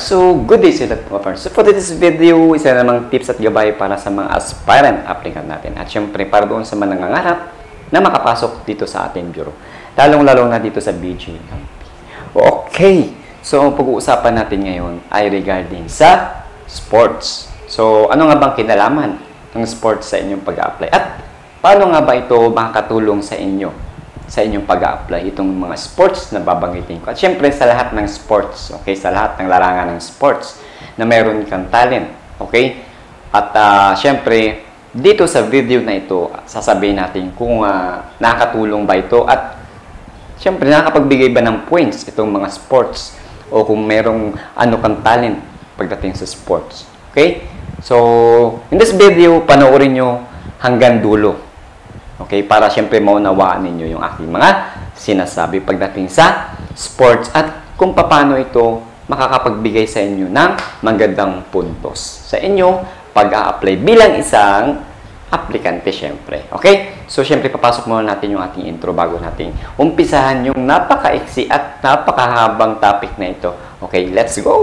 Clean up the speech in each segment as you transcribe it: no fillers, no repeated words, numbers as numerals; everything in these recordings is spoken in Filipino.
So, good day sa lahat mga partners. So, for this video, isa namang tips at gabay para sa mga aspirant applicant natin. At syempre, para doon sa mga nangangarap na makapasok dito sa ating bureau. Lalong-lalong na dito sa BGMP. Okay. So, ang pag-uusapan natin ngayon ay regarding sa sports. So, ano nga bang kinalaman ng sports sa inyong pag-a-apply? At paano nga ba ito makakatulong sa inyo? Sa inyong pag-a-apply itong mga sports na babanggitin ko. At syempre sa lahat ng sports, okay? Sa lahat ng larangan ng sports na meron kang talent, okay? At syempre, dito sa video na ito, sasabihin natin kung nakakatulong ba ito at syempre, nakakapagbigay ba ng points itong mga sports o kung merong ano kang talent pagdating sa sports, okay? So, in this video, panoorin nyo hanggang dulo. Okay, para syempre maunawaan ninyo yung aking mga sinasabi pagdating sa sports at kung paano ito makakapagbigay sa inyo ng magandang puntos sa inyo pag-a-apply bilang isang aplikante syempre. Okay? So syempre papasok muna natin yung ating intro bago natin umpisahan yung napaka-iksi at napakahabang topic na ito. Okay, let's go!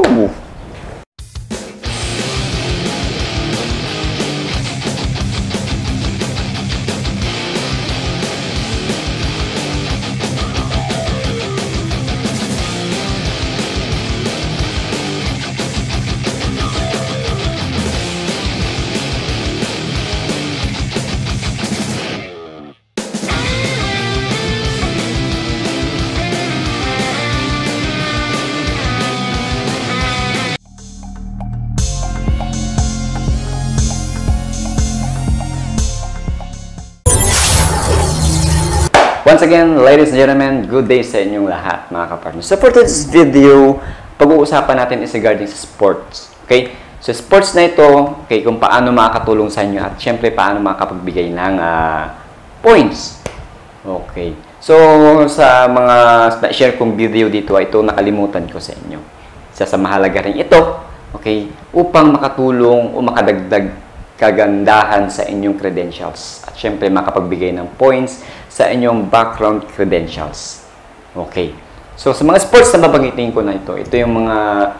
Once again, ladies and gentlemen, good day sa inyong lahat mga kapartners. So for this video, pag-uusapan natin is regarding sa sports. Okay? So sports na ito, okay, kung paano makakatulong sa inyo at syempre paano makapagbigay ng points. Okay. So sa mga share kong video dito, ito nakalimutan ko sa inyo. Isa sa mahalaga rin ito, okay, upang makatulong o makadagdag kagandahan sa inyong credentials at syempre makapagbigay ng points sa inyong background credentials. Okay. So, sa mga sports na babanggitin ko na ito yung mga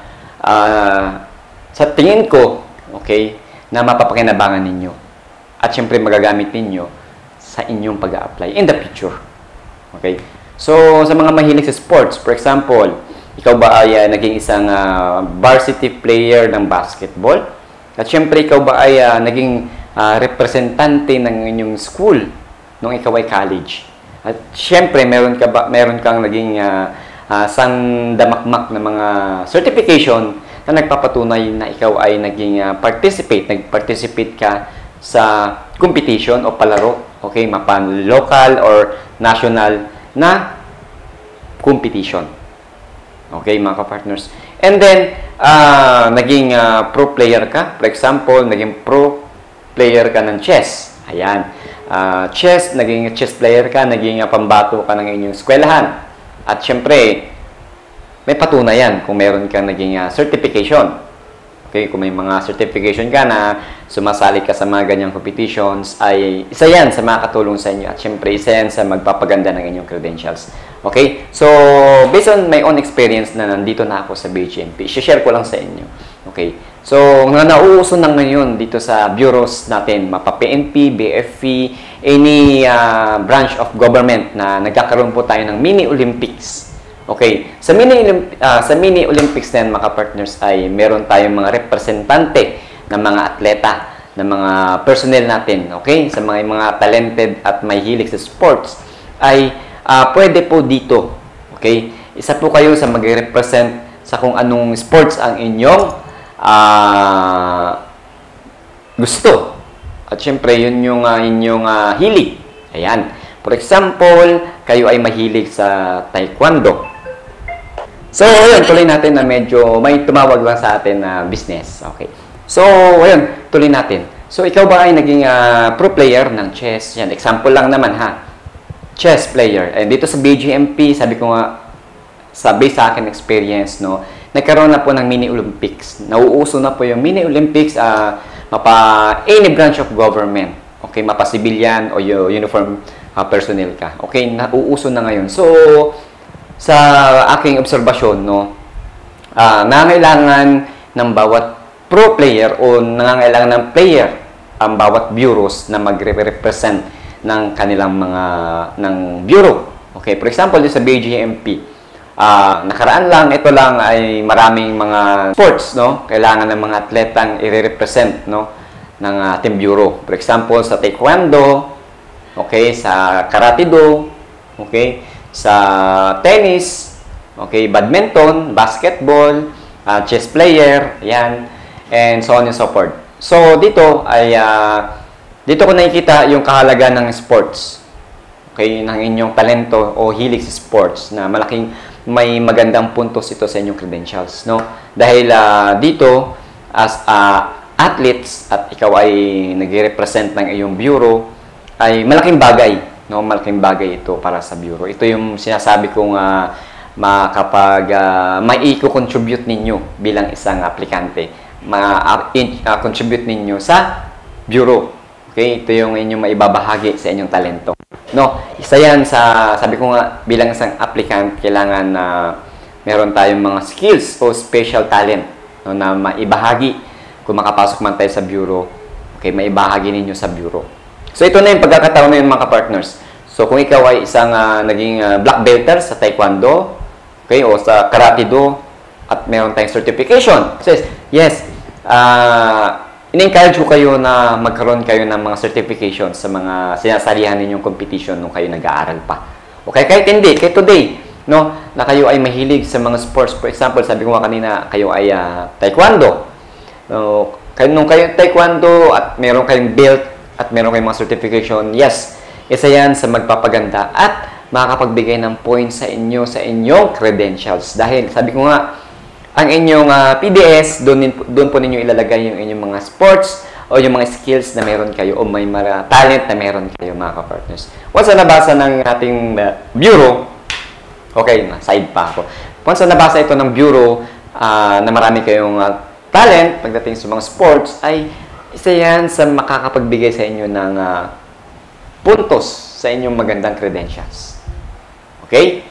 sa tingin ko, okay, na mapapakinabangan ninyo at syempre magagamit ninyo sa inyong pag-a-apply in the future. Okay. So, sa mga mahilig sa sports, for example, ikaw ba ay naging isang varsity player ng basketball? At syempre, ikaw ba ay naging representante ng inyong school nung ikaw ay college? At syempre, meron kang naging sandamakmak na mga certification na nagpapatunay na ikaw ay naging nag-participate ka sa competition o palaro, okay, mapan local or national na competition. Okay, mga ka-partners. And then, naging pro player ka. For example, naging pro player ka ng chess. Ayan. Chess, naging chess player ka, naging pambato ka ng inyong eskwelahan. At syempre, may patunayan kung meron kang naging certification. Okay, kung may mga certification ka na sumasali ka sa mga ganyang competitions, ay isa yan sa makakatulong sa inyo. At syempre, isa yan sa magpapaganda ng inyong credentials. Okay? So, based on my own experience na nandito na ako sa BGMP, share ko lang sa inyo. Okay? So, nauuso na ngayon dito sa bureaus natin, mapa-PNP, BFP, any branch of government na nagkakaroon po tayo ng mini-Olympics. Okay, sa mini Olympics na yan, mga partners, ay meron tayong mga representante ng mga atleta, ng mga personnel natin, okay? Sa mga talented at may hilig sa sports, ay pwede po dito, okay? Isa po kayo sa mag-represent sa kung anong sports ang inyong gusto. At syempre, yun yung inyong hilig. Ayan. For example, kayo ay mahilig sa taekwondo. So, ayun, tuloy natin na medyo may tumawag lang sa atin na business. Okay. So, ayun, tuloy natin. So, ikaw ba ay naging pro player ng chess? Yan, example lang naman ha. Chess player. And dito sa BGMP, sabi ko nga, based sa akin experience, no, nagkaroon na po ng mini-Olympics. Nauuso na po yung mini-Olympics mapa any branch of government. Okay, mapa civilian o uniform personnel ka. Okay, nauuso na ngayon. So, sa aking obserbasyon, no, nangangailangan ng bawat pro player o nangangailangan ng player ang bawat bureaus na magre-represent ng kanilang mga bureau. Okay, for example, sa BGMP, nakaraan lang, ito lang ay maraming mga sports, no? Kailangan ng mga atletang i-represent, no? Ng ating bureau. For example, sa taekwondo, okay, sa karate do, okay, sa tennis, okay, badminton, basketball, chess player, yan, and so on and so forth. So, dito ay, dito ko nakikita yung kahalagaan ng sports. Okay, ng inyong talento o hilig sa sports na may magandang puntos ito sa inyong credentials, no? Dahil dito, as athletes at ikaw ay nagre-represent ng iyong bureau, ay malaking bagay, no? Malaking bagay ito para sa bureau. Ito yung sinasabi kong may i-contribute ninyo bilang isang aplikante. Ma-contribute ninyo sa bureau. Okay? Ito yung inyong maibabahagi sa inyong talento. No, isa yan sa, sabi ko nga, bilang isang applicant, kailangan na meron tayong mga skills o special talent, no, na maibahagi kung makapasok man tayo sa bureau. Okay, maibahagi ninyo sa bureau. So, ito na yung pagkakataon na yun, mga partners. So, kung ikaw ay isang naging black belter sa taekwondo, okay, o sa karate do, at meron tayong certification. So, yes, in-encourage ko kayo na magkaroon kayo ng mga certification sa mga sinasalihan ninyong competition nung kayo nag-aaral pa. Okay, kahit hindi, kahit today, no, na kayo ay mahilig sa mga sports. For example, sabi ko nga kanina, kayo ay taekwondo. Nung kayo taekwondo at meron kayong belt at meron kayong mga certification, yes, isa yan sa magpapaganda at makakapagbigay ng points sa inyo, sa inyong credentials. Dahil, sabi ko nga, ang inyong PDS, doon po ninyo ilalagay yung inyong mga sports o yung mga skills na meron kayo o may mga talent na meron kayo, mga ka-partners. Once na nabasa ng ating bureau, okay, side pa ako. Once na nabasa ito ng bureau na marami kayong talent pagdating sa mga sports, ay isa yan sa makakapagbigay sa inyo ng puntos sa inyong magandang credentials. Okay?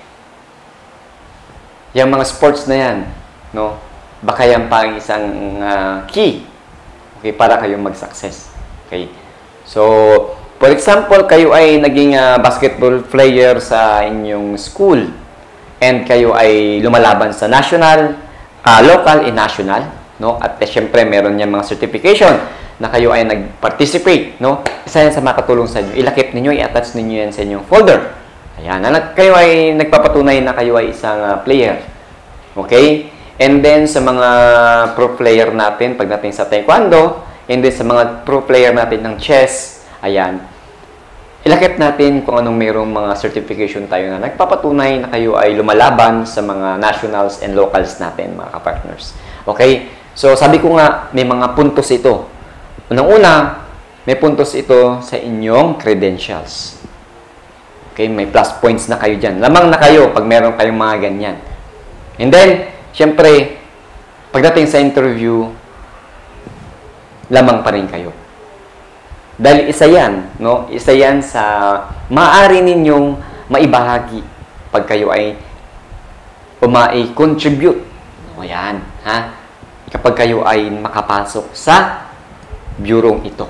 Yung mga sports na yan, no? Baka yan pa ang isang key, okay, para kayong mag-success. Okay? So, for example, kayo ay naging basketball player sa inyong school and kayo ay lumalaban sa national, local and national, no? At syempre, meron yan mga certification na kayo ay nag-participate, no? Isa yan sa makatulong sa inyo. Ilakip ninyo, i-attach ninyo yan sa inyong folder. Ayan, kayo ay nagpapatunay na kayo ay isang player. Okay? And then, sa mga pro player natin, pagdating sa taekwondo, and then sa mga pro player natin ng chess, ayan, ilakip natin kung anong mayroong mga certification tayo na nagpapatunay na kayo ay lumalaban sa mga nationals and locals natin, mga ka-partners. Okay? So, sabi ko nga, may mga puntos ito. Unang-una, may puntos ito sa inyong credentials. Okay? May plus points na kayo dyan. Lamang na kayo pag meron kayong mga ganyan. And then, siyempre, pagdating sa interview, lamang pa rin kayo. Dahil isa yan, no? Isa yan sa maaari ninyong maibahagi pag kayo ay contribute. O yan, ha? Kapag kayo ay makapasok sa bureau ito.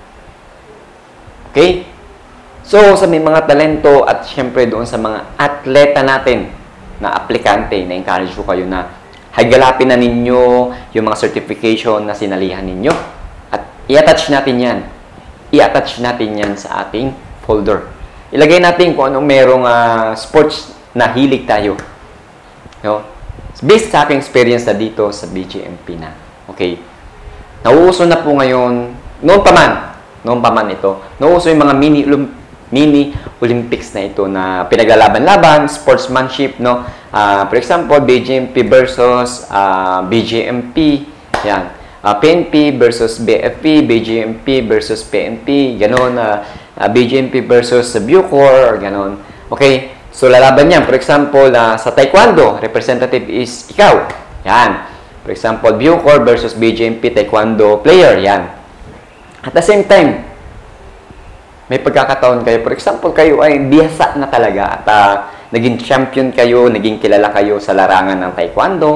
Okay? So, sa may mga talento at siyempre doon sa mga atleta natin na aplikante, na-encourage ko kayo na hagalapin na ninyo yung mga certification na sinalihan ninyo at i-attach natin yan. I-attach natin yan sa ating folder. Ilagay natin kung anong merong sports na hilig tayo. No? Based sa aking experience na dito sa BGMP na. Okay? Nauuso na po ngayon, noon pa man ito, nauuso yung mga mini Olympics na ito na pinaglalaban-laban, sportsmanship, no? For example, BGMP versus BGMP, yan. PNP versus BFP, BGMP versus PNP, ganon, BGMP versus Bucor, ganon. Okay? So, lalaban yan. For example, sa Taekwondo, representative is ikaw. Yan. For example, Bucor versus BGMP Taekwondo player, yan. At the same time, may pagkakataon kayo. For example, kayo ay bihasa na talaga at naging champion kayo, naging kilala kayo sa larangan ng Taekwondo,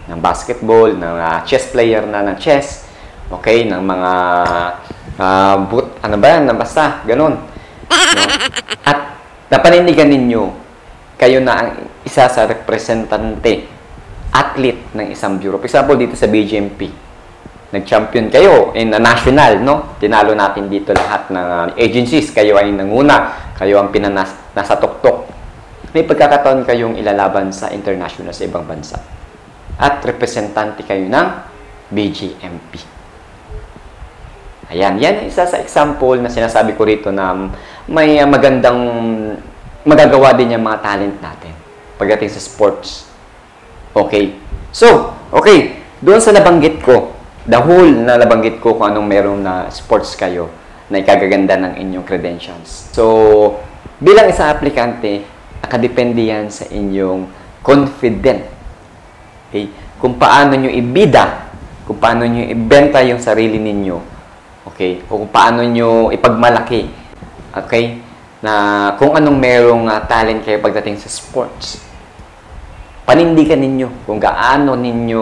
ng basketball, ng chess player na ng chess, okay, ng mga ano ba yan, basta, ganun. No? At napanindigan ninyo, kayo na ang isa sa representante, athlete ng isang bureau. For example, dito sa BGMP, nag-champion kayo in a national, no? Tinalo natin dito lahat ng agencies. Kayo ay nanguna, kayo ang nasa tuktok. May pagkakataon kayong ilalaban sa international sa ibang bansa. At representante kayo ng BGMP. Ayan, yan isa sa example na sinasabi ko rito na may magandang magagawa din yung mga talent natin pagdating sa sports. Okay. So, okay. Doon sa nabanggit ko, the whole na nabanggit ko kung anong meron na sports kayo na ikagaganda ng inyong credentials. So, bilang isang aplikante, nakadepende yan sa inyong confident. Okay? Kung paano nyo ibida, kung paano nyo ibenta yung sarili ninyo, okay? O kung paano nyo ipagmalaki, okay? Na kung anong merong talent kayo pagdating sa sports. Panindigan ninyo kung gaano ninyo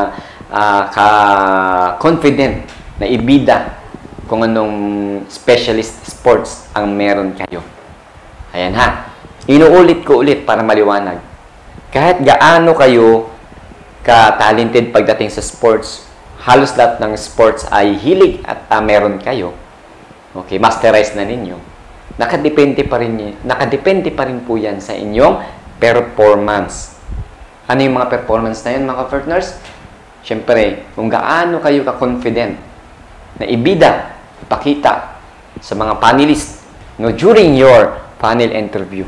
ka-confident na ibida kung anong specialist sports ang meron kayo. Ayan ha. Inuulit ko ulit para maliwanag. Kahit gaano kayo ka-talented pagdating sa sports, halos lahat ng sports ay hilig at meron kayo. Okay, masterize na ninyo. Nakadepende pa rin po yan sa inyong performance. Ano yung mga performance na yun, mga partners? Siyempre, kung gaano kayo ka-confident na ibida, ipakita sa mga panelists no, during your panel interview.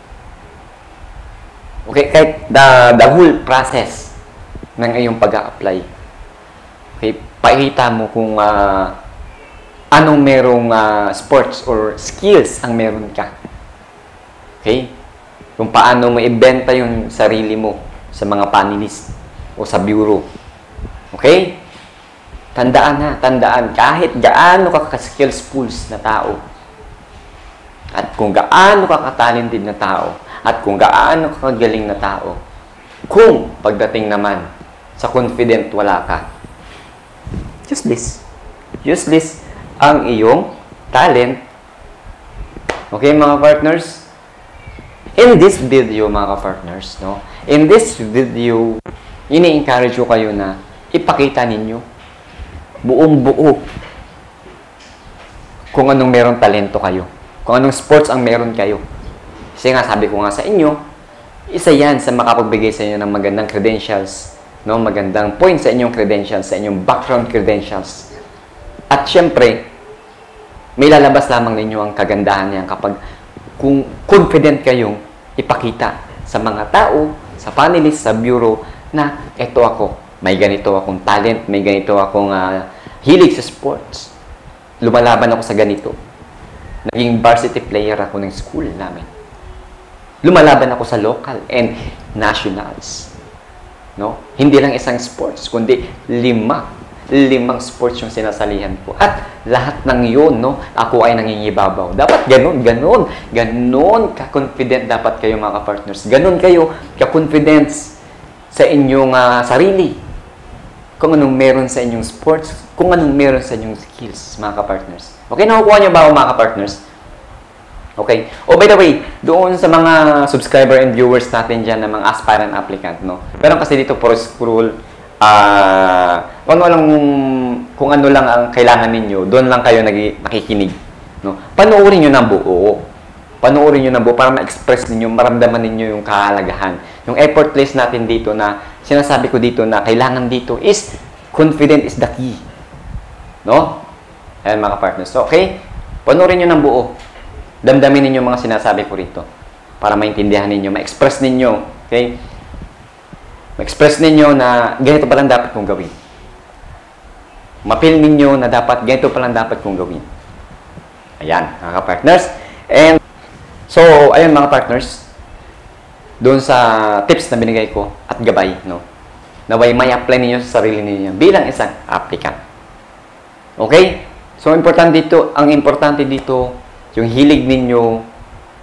Okay, kahit the whole process ng iyong pag-a-apply. Okay, pakita mo kung anong merong sports or skills ang meron ka. Okay? Kung paano mo ibenta yung sarili mo sa mga panelists o sa bureau. Okay? Tandaan, kahit gaano ka ka-skillsful na tao, at kung gaano ka ka-talented na tao, at kung gaano ka kagaling na tao, kung pagdating naman sa confident wala ka, useless ang iyong talent. Okay, mga partners? In this video, mga partners, no? In this video, ini-encourage ko kayo na ipakita ninyo buong-buo kung anong merong talento kayo. Kung anong sports ang meron kayo. Kasi nga, sabi ko nga sa inyo, isa yan sa makapagbigay sa inyo ng magandang credentials, no? Magandang point sa inyong credentials, sa inyong background credentials. At syempre, may lalabas lamang ninyo ang kagandahan niyan kapag kung confident kayong ipakita sa mga tao, sa panelists, sa bureau, na eto ako, may ganito akong talent, may ganito akong hilig sa sports. Lumalaban ako sa ganito. Naging varsity player ako ng school namin. Lumalaban ako sa local and nationals. No? Hindi lang isang sports, kundi limang sports yung sinasalihan ko. At lahat ng yun, no, ako ay nangingibabaw. Dapat ganun ka-confident dapat kayo, mga partners. Ganun kayo ka-confidence sa inyong sarili. Kung anong meron sa inyong sports, kung anong meron sa inyong skills, mga partners. Okay, nakukuha niyo ba ako, mga partners? Okay. Oh, by the way, doon sa mga subscriber and viewers natin dyan na mga aspirant applicant, no? Pero kasi dito, for scroll, kung ano lang ang kailangan ninyo, doon lang kayo nakikinig. No? Panoorin nyo ng buo. Panoorin nyo ng buo para ma-express ninyo, maramdaman ninyo yung kahalagahan. Yung effort place natin dito na, sinasabi ko dito na kailangan dito is, confident is the key. No? Ayan, mga partners. So, okay? Panoorin nyo ng buo. Damdamin ninyo mga sinasabi ko rito. Para maintindihan ninyo, ma-express ninyo. Okay? Ma-express ninyo na ganito pa lang dapat kong gawin. Ma-feel ninyo na dapat ganito pa lang dapat kong gawin. Ayan, mga partners. And so, ayun mga partners, doon sa tips na binigay ko at gabay, no, naway may apply ninyo sa sarili ninyo bilang isang applicant. Okay? So, ang importante dito, yung hilig ninyo,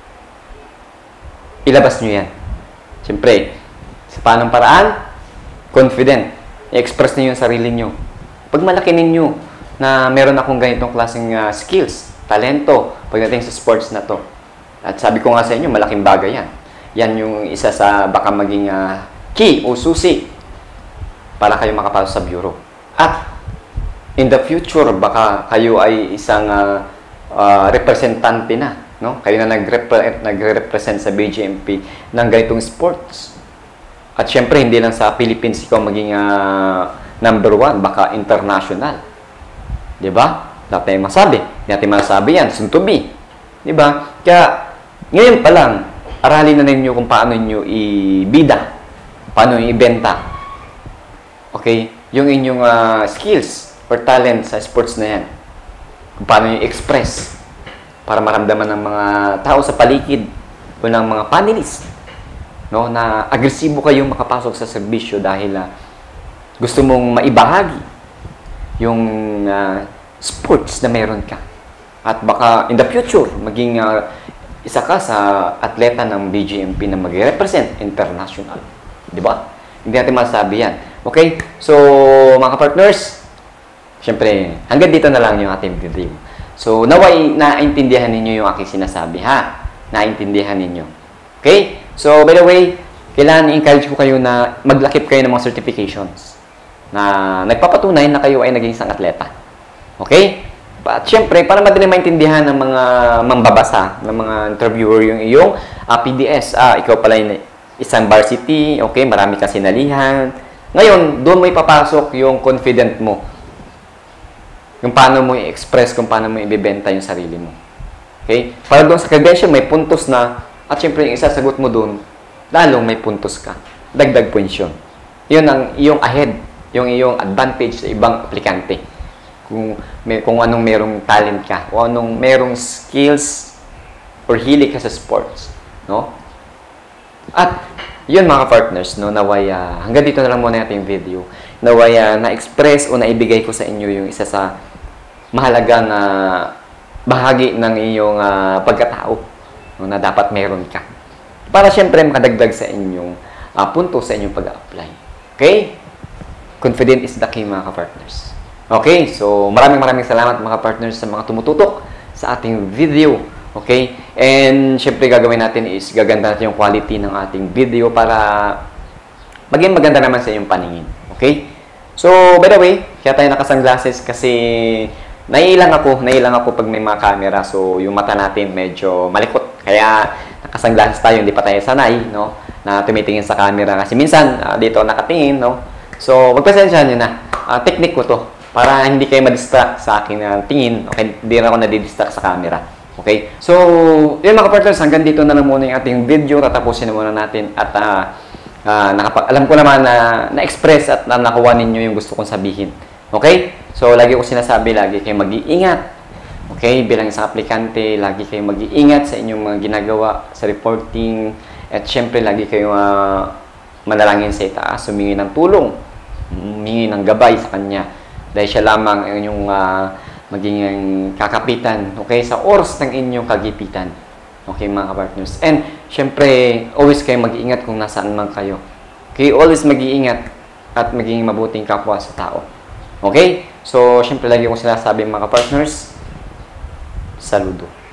ilabas nyo yan. Siyempre, sa paanong paraan? confident. I-express niyo yung sarili niyo. Pag malaki ninyo na meron akong ganitong klaseng skills, talento, pagdating sa sports na to. At sabi ko nga sa inyo, malaking bagay yan. Yan yung isa sa baka maging key o susi para kayo makapasok sa bureau. At in the future, baka kayo ay isang representante na. No? Kayo na nagre-represent sa BGMP ng ganitong sports. At syempre, hindi lang sa Philippines ikaw maging number 1, baka international. Diba? Dapat tayong masabi. Hindi natin masabi yan. Soon to be. Diba? Kaya, ngayon pa lang, aralin na ninyo kung paano nyo ibida. Paano nyo ibenta. Okay? Yung inyong skills or talent sa sports na yan. Kung paano nyo express para maramdaman ng mga tao sa paligid o ng mga panelists, no, na agresibo kayong makapasok sa serbisyo dahil gusto mong maibahagi yung sports na meron ka. At baka in the future, maging isa ka sa atleta ng BGMP na mag-represent international. Di ba? Hindi natin masabi yan. Okay? So, mga partners, syempre, hanggang dito na lang yung ating video. So, naway naintindihan ninyo yung aking sinasabi, ha? Naintindihan ninyo. Okay? So, by the way, kailangan i-encourage ko kayo na maglakip kayo ng mga certifications na nagpapatunay na kayo ay naging isang atleta. Okay? At syempre, para madali maintindihan ng mga mambabasa, ng mga interviewer yung iyong PDS. Ikaw pala yung isang varsity, okay? Marami kang sinalihan. Ngayon, doon mo ipapasok yung confident mo. Yung paano mo i-express, kung paano mo ibibenta yung sarili mo. Okay? Para doon sa credential, may puntos na, at syempre, yung isasagot mo doon, lalong may puntos ka. Dagdag points yun. Yun ang iyong ahead, yung iyong advantage sa ibang aplikante. Kung anong merong talent ka, o anong merong skills or hilig ka sa sports. No? At, yun mga partners, no, naway, hanggang dito na lang muna natin yung video. Naway, na-express o naibigay ko sa inyo yung isa sa mahalagang bahagi ng iyong pagkatao, no, na dapat meron ka. Para syempre makadagdag sa inyong punto sa inyong pag-apply. Okay? Confident is the key, mga ka-partners. Okay? So, maraming salamat mga partners sa mga tumututok sa ating video. Okay? And syempre gagawin natin is gaganda natin yung quality ng ating video para maging maganda naman sa inyong paningin. Okay? So, by the way, kaya tayo naka-sunglasses kasi naiilang ako pag may mga camera. So, yung mata natin medyo malikot. Kaya, naka-sunglasses tayo, hindi pa tayo sanay, no? Na tumitingin sa camera. Kasi minsan, dito nakatingin, no? So, magpasensyahan nyo na. Technique ko to. Para hindi kayo ma-distract sa aking tingin. Okay? Hindi na ako nadidistract sa camera. Okay? So, yun mga partners, hanggang dito na lang muna yung ating video. Tatapusin na muna natin. At, alam ko naman na na-express at nakuha ninyo yung gusto kong sabihin. Okay? So, lagi ko sinasabi, lagi kayong mag-iingat. Okay? Bilang isang aplikante, lagi kayong mag-iingat sa inyong mga ginagawa, sa reporting. At syempre, lagi kayong manalangin sa itaas, humingi ng tulong, humingi ng gabay sa Kanya. Dahil siya lamang ang inyong maging kakapitan, okay? Sa oras ng inyong kagipitan. Okay, mga ka-partners. And, syempre, always kayong mag-iingat kung nasaan man kayo. Okay? Always mag-iingat at maging mabuting kapwa sa tao. Okay? So, syempre, lagi kong sinasabi mga partners, saludo.